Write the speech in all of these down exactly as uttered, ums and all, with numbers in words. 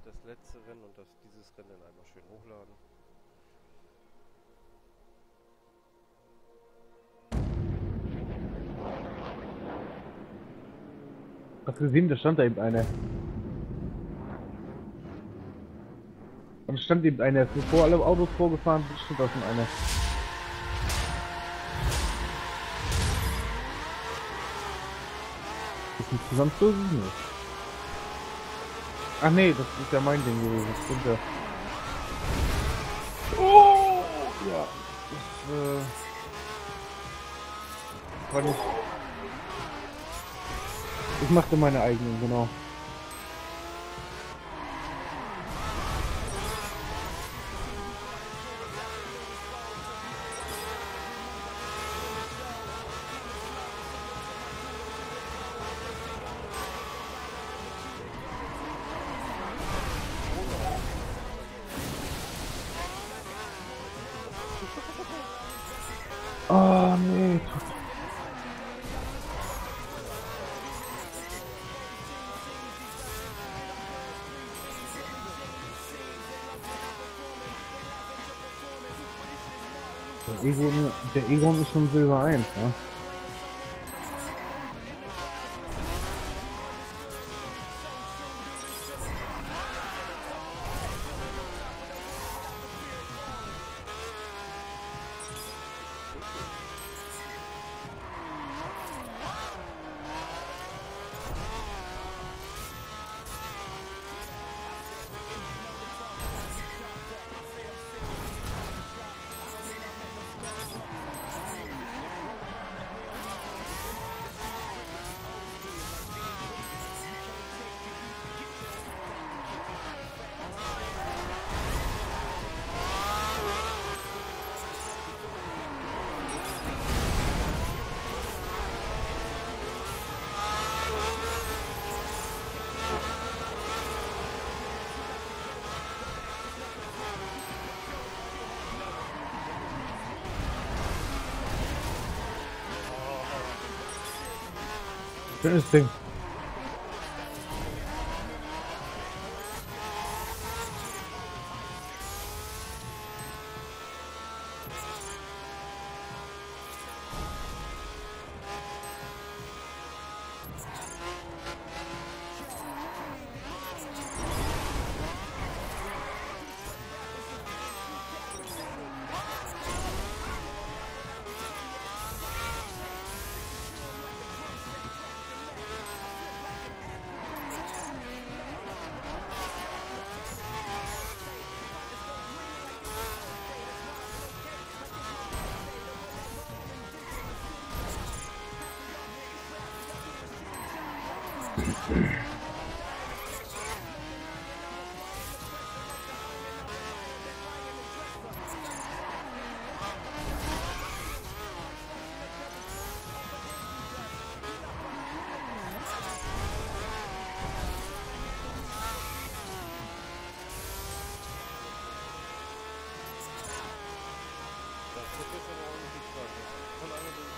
das letzte Rennen und das, dieses Rennen dann einmal schön hochladen. Hast du gesehen, da stand da eben eine. Und es stand eben eine, bevor alle Autos vorgefahren sind, stand da schon eine. Ist ein Zusammenstoß? Nee. Ach nee, das ist ja mein Ding gewesen. Das stimmt ja. Oh! Ja. Das, äh. War nicht. Ich machte meine eigenen, genau. Oh nee. Der Egon, der Egon ist schon Silber eins, ne? Schönes Ding. Das wird jetzt aber auch nicht die Frage. Von einer der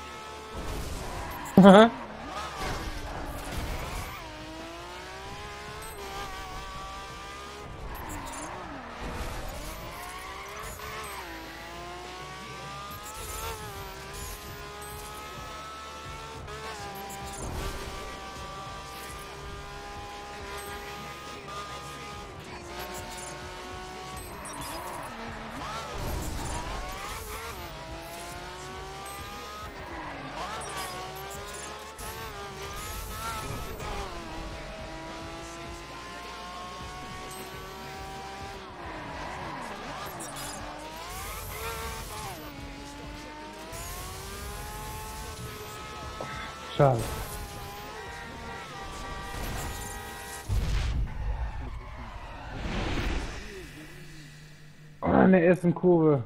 Schade. Oh, in der ersten Kurve.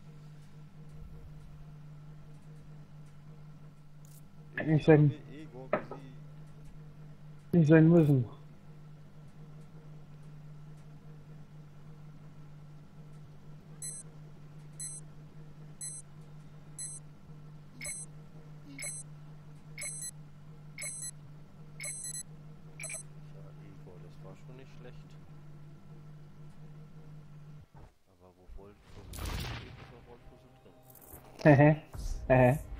Nicht sein, Egon besiegt. nicht sein müssen. Ja, Igor, das war schon nicht schlecht. Hehe. Hehe.